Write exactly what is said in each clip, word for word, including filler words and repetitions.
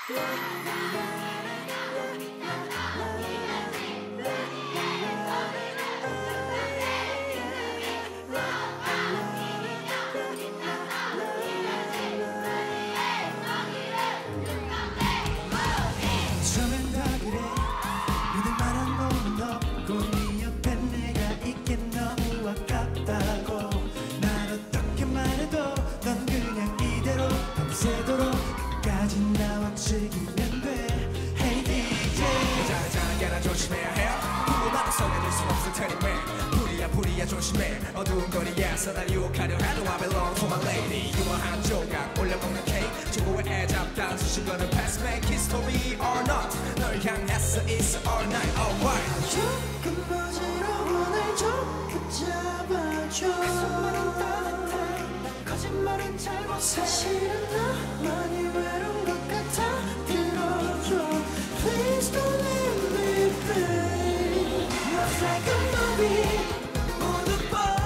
처음엔 다 그래 믿을 만한 놈은 없고 네 옆에 내가 있기 너무 아깝다고 날 어떻게 말해도 넌 그냥 이대로 밤새도록 끝까지 나와 즐기면 돼 Hey 디제이 자자자야 조심해야 해 불로 나를 속여줄 순 없을 테니 man 불이야 불이야 조심해 어두운 거리에서 날 유혹하려 해도 I belong to my lady 유머한 조각 올려먹는 케이크 친구의 애잡단 수식어는 pass make history or not 널 향해서 it's all night alright 조금 어지러워 날 조금 잡아줘 그 손만은 따뜻해 거짓말은 잘 못해 사실은 나만이 외로운 것 같아 들어줘 Please don't leave me babe Life's like a movie 모두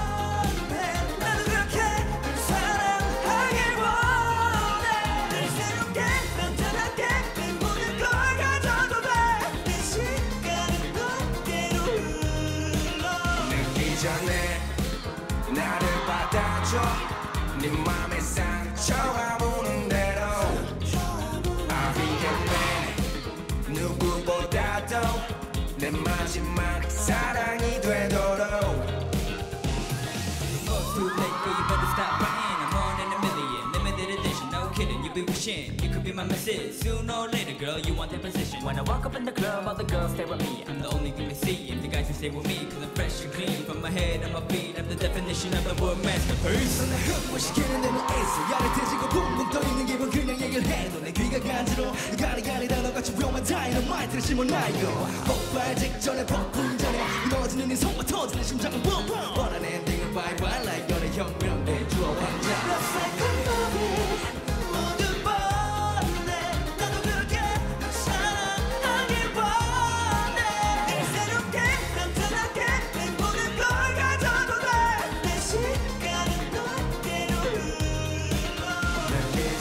뻔해 나도 그렇게 널 사랑하길 원해 늘 새롭게 남자답게 내 모든 걸 가져도 돼내 시간은 너께로 흘러 늦기 전에 나를 받아줘 네 맘의 상처 아무는 대로 I'll be your man 누구보다도 내 마지막 사랑이 되도록 It's too late, girl, you better stop crying. I'm one in a million, limited edition, no kidding. You be wishing you could be my missus. Sooner or later, girl, you want that position. When I walk up in the club, all the girls stare at me. I'm the only thing they see, and the guys who stay with me, cause I'm fresh and clean. From my head and my feet, I'm the definition of a word masterpiece. 날 흥분시키는 내 몸에서 야릇해지고 붕붕 떠있는 기분 그냥 얘기를 해도 내 귀가 간지러워 가리가리다 너같이 위험한 다이너마이트를 심어놔요 폭발 직전에 폭풍 전에 무너지는 네 손과 터지는 심장은 뿜뿜 뻔한 엔딩은 바이바이 like 연애 혁명대 주어 왕자 Life's like a movie 모두 뻔해 나도 그렇게 널 사랑하길 원해 늘 새롭게 남자답게 내 모든 걸 가져도 돼내 시간은 너께로 흘러 늦기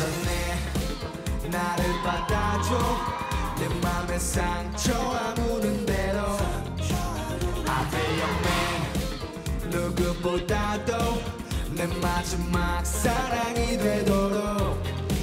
전에 나를 받아줘 내 맘의 상처 아무는 대로 I'll be your man 누구보다도 내 마지막 사랑이 되도록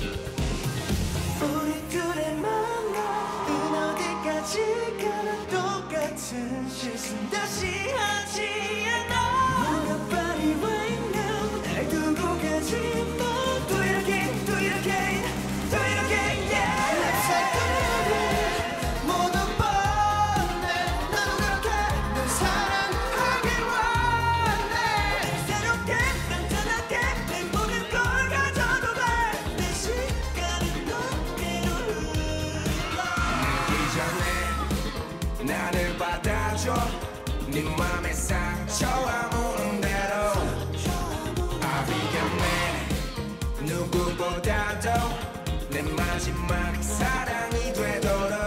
우리 둘의 만남은 어디까지 가나 똑같은 실수 다시 하지 않아 Wanna body right now 날 두고 가지 마 또 이렇게 또 이렇게 또 이렇게 yeah Let's take a movie 모두 뻔해 나도 그렇게 널 사랑하길 원해 늘 새롭게 남자답게 내 모든 걸 가져도 돼내 시간은 너께로 흘러 늦기 전에 나를 받아줘 네 맘의 상처 아무는 대로 I'll be your man 누구보다도 내 마지막 사랑이 되도록